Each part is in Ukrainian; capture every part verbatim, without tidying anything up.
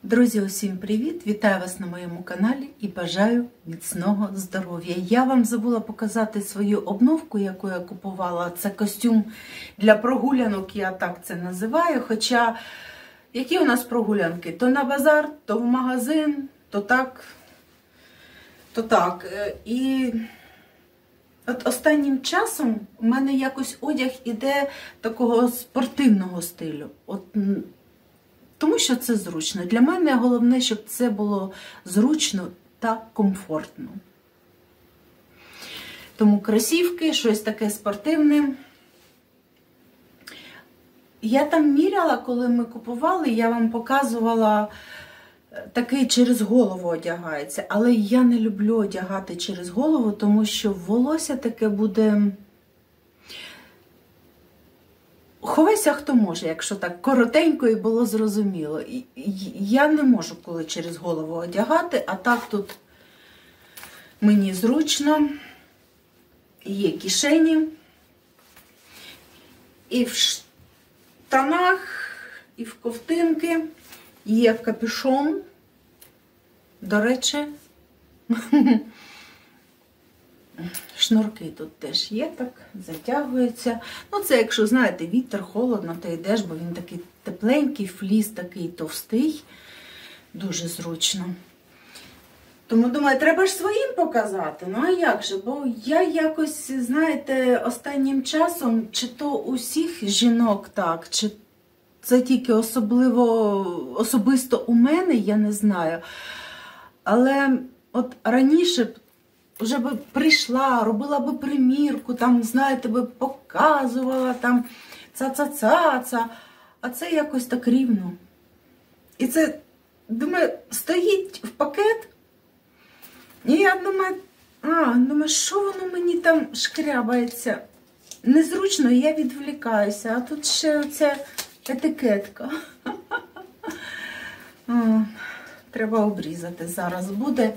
Друзі, усім привіт! Вітаю вас на моєму каналі і бажаю міцного здоров'я. Я вам забула показати свою обновку, яку я купувала. Це костюм для прогулянок, я так це називаю. Хоча, які у нас прогулянки? То на базар, то в магазин, то так, то так. І от останнім часом у мене якось одяг іде такого спортивного стилю. От тому що це зручно. Для мене головне, щоб це було зручно та комфортно. Тому кросівки, щось таке спортивне. Я там міряла, коли ми купували, я вам показувала, такий через голову одягається. Але я не люблю одягати через голову, тому що волосся таке буде... Ховайся, хто може, якщо так коротенько і було зрозуміло. Я не можу коли через голову одягати, а так тут мені зручно. Є кишені. І в штанах, і в ковтинки є капюшон. До речі, шнурки тут теж є, так, затягуються. Ну, це, якщо, знаєте, вітер, холодно, то йдеш, бо він такий тепленький, фліс такий товстий. Дуже зручно. Тому, думаю, треба ж своїм показати. Ну, а як же? Бо я якось, знаєте, останнім часом, чи то усіх жінок так, чи це тільки особливо, особисто у мене, я не знаю. Але от раніше б вже би прийшла, робила би примірку, там, знаєте, би показувала, там, ца-ца-ца-ца, а це якось так рівно. І це, думаю, стоїть в пакет, і я думаю, а, думаю, що воно мені там шкрябається? Незручно, я відвлікаюся, а тут ще оця етикетка. О, треба обрізати, зараз буде.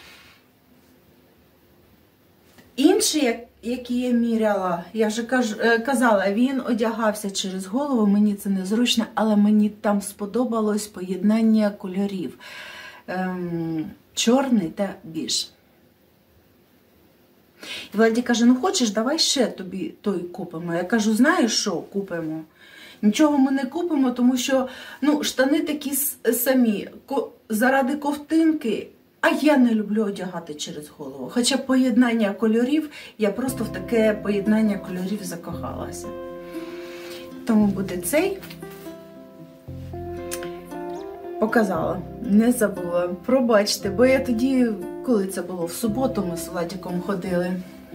Інший, який я міряла, я вже казала, він одягався через голову, мені це незручно, але мені там сподобалось поєднання кольорів. Ем, чорний та біж. І Владі каже, ну хочеш, давай ще тобі той купимо. Я кажу, знаєш що, купимо? Нічого ми не купимо, тому що ну, штани такі самі, заради ковтинки. А я не люблю одягати через голову. Хоча поєднання кольорів, я просто в таке поєднання кольорів закохалася. Тому буде цей. Показала, не забула. Пробачте, бо я тоді, коли це було в суботу, ми з Владиком ходили.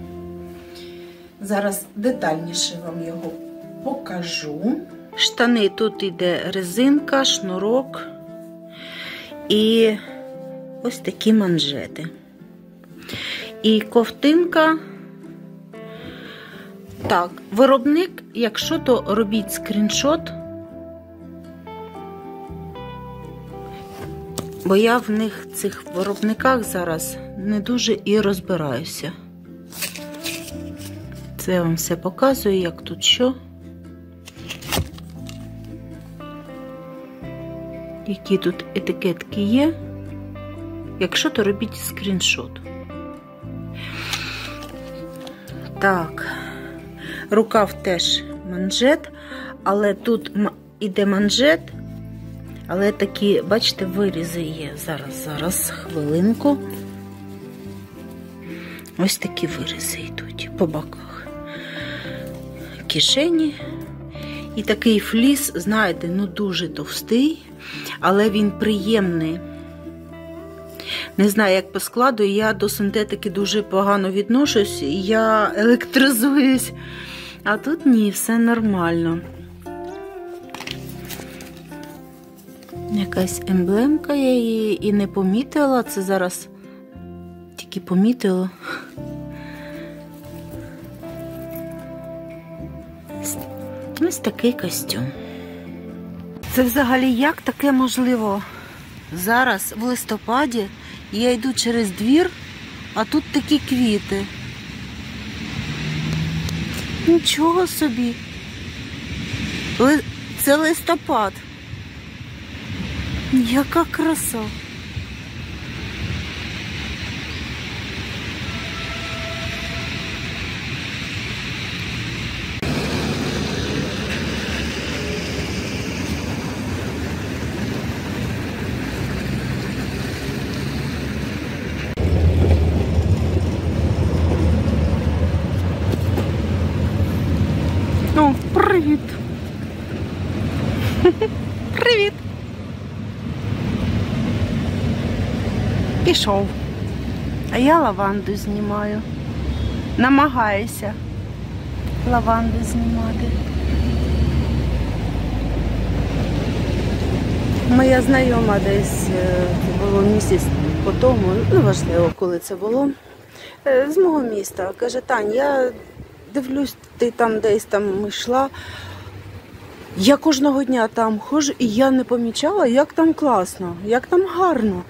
Зараз детальніше вам його покажу. Штани, тут йде резинка, шнурок і ось такі манжети. І ковтинка. Так, виробник, якщо то робіть скріншот, бо я в них, цих виробниках зараз не дуже і розбираюся. Це я вам все показую, як тут що. Які тут етикетки є. Якщо, то робіть скріншот. Так, рукав теж манжет, але тут іде манжет, але такі, бачите, вирізи є. Зараз, зараз, хвилинку. Ось такі вирізи йдуть по боках. Кишені. І такий фліс, знаєте, ну дуже товстий, але він приємний. Не знаю, як по складу, я до синтетики дуже погано відношусь, я електризуюсь, а тут ні, все нормально. Якась емблемка, я її і не помітила, це зараз тільки помітила. Ось такий костюм. Це взагалі як таке можливо? Зараз, в листопаді, я йду через двір, а тут такі квіти. Нічого собі. Це листопад. Яка краса! О, привіт! Привіт! Пішов. А я лаванду знімаю. Намагаюся лаванду знімати. Моя знайома десь, це було місяць по тому, неважливо, коли це було, з мого міста. Каже: Тань, я дивлюсь, ти там десь там йшла. Я кожного дня там ходжу, і я не помічала, як там класно, як там гарно.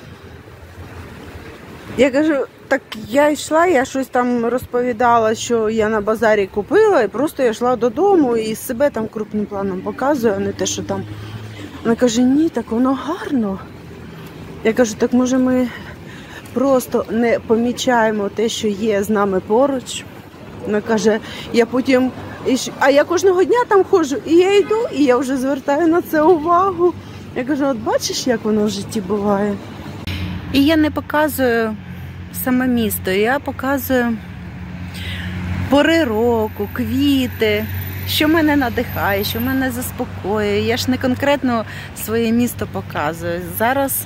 Я кажу, так я йшла, я щось там розповідала, що я на базарі купила, і просто я йшла додому і себе там крупним планом показую, а не те, що там. Вона каже: ні, так воно гарно. Я кажу, так може ми просто не помічаємо те, що є з нами поруч. Вона каже, я потім, а я кожного дня там ходжу, і я йду, і я вже звертаю на це увагу. Я кажу, от бачиш, як воно в житті буває? І я не показую саме місто, я показую пори року, квіти, що мене надихає, що мене заспокоює. Я ж не конкретно своє місто показую. Зараз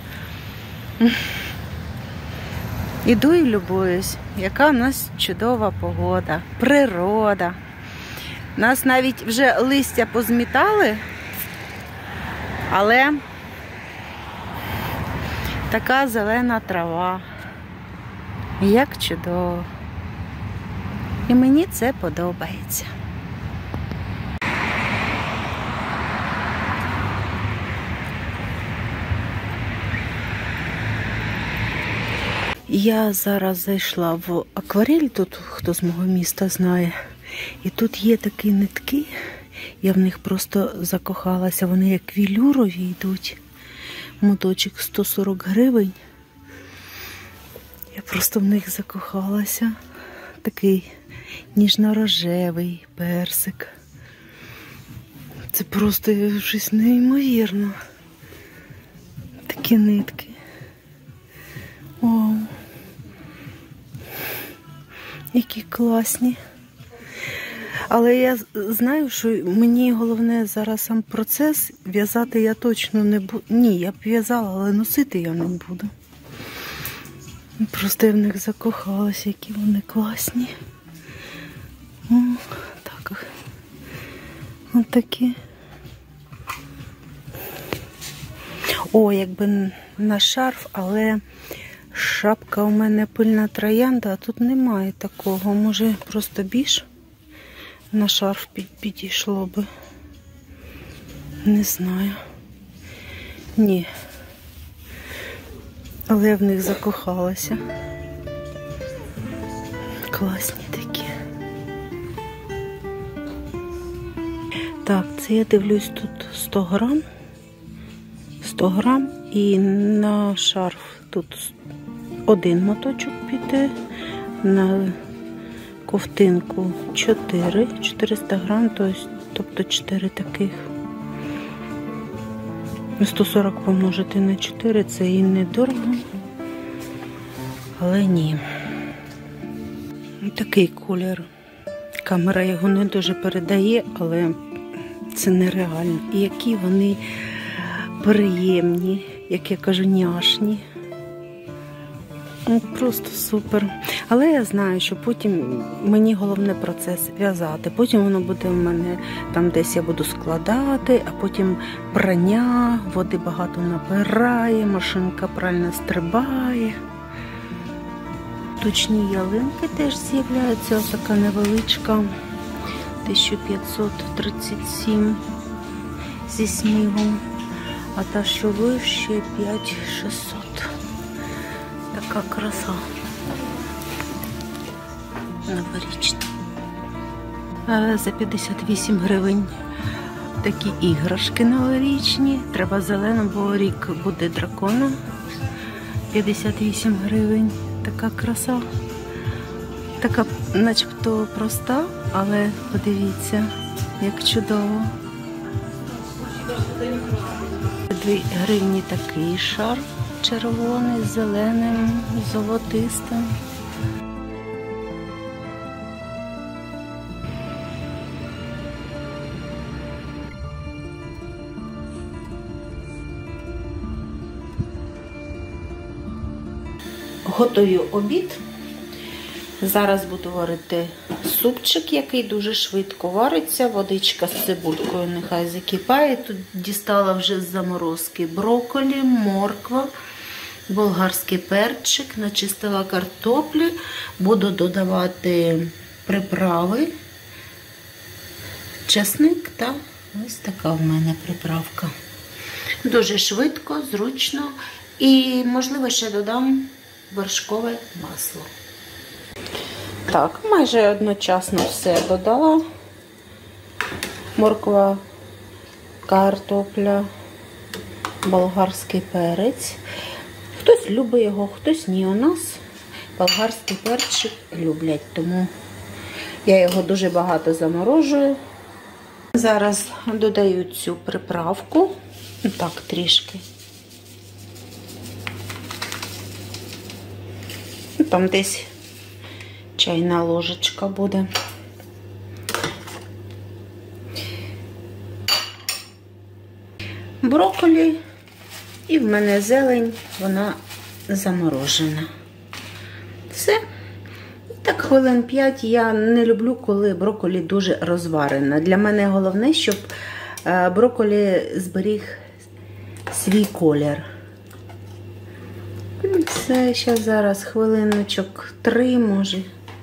іду і любуюсь, яка у нас чудова погода, природа. Нас навіть вже листя позмітали, але така зелена трава. Як чудово. І мені це подобається. Я зараз зайшла в акварель, тут хто з мого міста знає. І тут є такі нитки, я в них просто закохалася. Вони як вілюрові йдуть. Моточок сто сорок гривень. Я просто в них закохалася. Такий ніжно-рожевий персик. Це просто щось неймовірно. Такі нитки. Вау. Які класні. Але я знаю, що мені головне зараз сам процес. В'язати я точно не буду. Ні, я б в'язала, але носити я не буду. Просто я в них закохалася, які вони класні. О, так. Ось такі. О, якби на шарф, але шапка у мене пильна троянда, а тут немає такого. Може просто біж на шарф підійшло би. Не знаю. Ні. Але я в них закохалася. Класні такі. Так, це я дивлюсь, тут сто грам. сто грам і на шарф тут один моточок піде, на ковтинку чотири, чотириста грам, тобто чотири таких. сто сорок помножити на чотири, це і недорого, але ні. Такий колір. Камера його не дуже передає, але це нереально. І які вони приємні, як я кажу, няшні. Просто супер. Але я знаю, що потім мені головне процес в'язати. Потім воно буде в мене, там десь я буду складати, а потім прання, води багато набирає, машинка пральна стрибає. Точні ялинки теж з'являються, ось така невеличка, тисяча п'ятсот тридцять сім зі снігом, а та, що вище, п'ять тисяч шістсот. Така краса. Новорічна. За п'ятдесят вісім гривень такі іграшки новорічні. Треба зелену, бо рік буде дракона. п'ятдесят вісім гривень. Така краса. Така начебто проста, але подивіться, як чудово. дві гривні такий шар червоний, з зеленим, золотистим. Готую обід. Зараз буду варити супчик, який дуже швидко вариться. Водичка з цибулькою нехай закипає. Тут дістала вже з заморозки брокколі, морква, болгарський перчик, начистила картоплі. Буду додавати приправи, чесник та ось така в мене приправка. Дуже швидко, зручно і, можливо, ще додам вершкове масло. Так, майже одночасно все додала. Морква, картопля, болгарський перець. Хтось любить його, хтось ні. У нас болгарський перчик люблять, тому я його дуже багато заморожую. Зараз додаю цю приправку. Так, трішки. Там десь чайна ложечка буде. Брокколі і в мене зелень, вона заморожена. Все. Так, хвилин п'ять. Я не люблю, коли брокколі дуже розварена. Для мене головне, щоб брокколі зберіг свій колір. Це ще зараз хвилиночок три, може.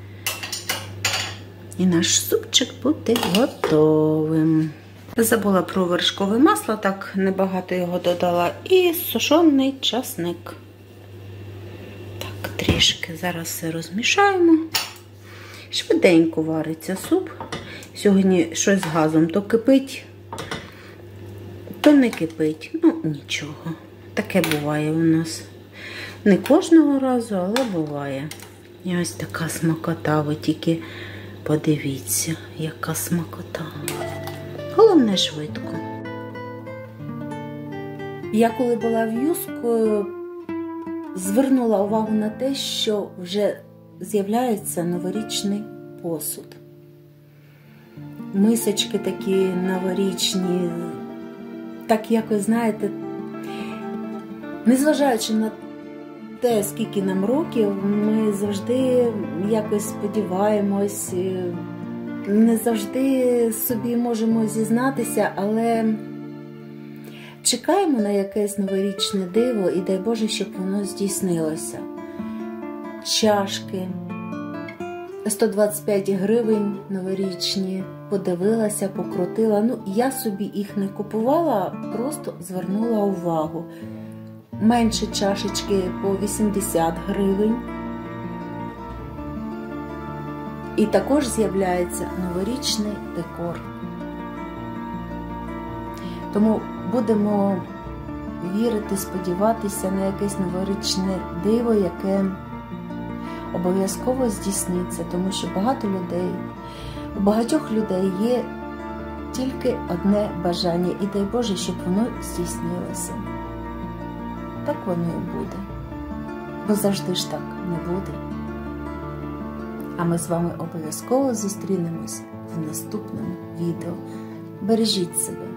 І наш супчик буде готовим. Забула про вершкове масло, так небагато його додала. І сушений часник. Так, трішки зараз все розмішаємо. Швиденько вариться суп. Сьогодні щось з газом то кипить, то не кипить. Ну, нічого. Таке буває у нас. Не кожного разу, але буває. І ось така смакота, ви тільки подивіться, яка смакота. Головне швидко. Я коли була в Юску, звернула увагу на те, що вже з'являється новорічний посуд. Мисочки такі новорічні, так якось, знаєте, незважаючи на те, скільки нам років, ми завжди якось сподіваємось, не завжди собі можемо зізнатися, але чекаємо на якесь новорічне диво і дай Боже, щоб воно здійснилося. Чашки, сто двадцять п'ять гривень новорічні, подивилася, покрутила. Ну, я собі їх не купувала, просто звернула увагу. Менші чашечки по вісімдесят гривень. І також з'являється новорічний декор. Тому будемо вірити, сподіватися на якесь новорічне диво, яке обов'язково здійсниться, тому що багато людей, у багатьох людей є тільки одне бажання, і дай Боже, щоб воно здійснилося. Так воно і буде. Бо завжди ж так не буде. А ми з вами обов'язково зустрінемось в наступному відео. Бережіть себе.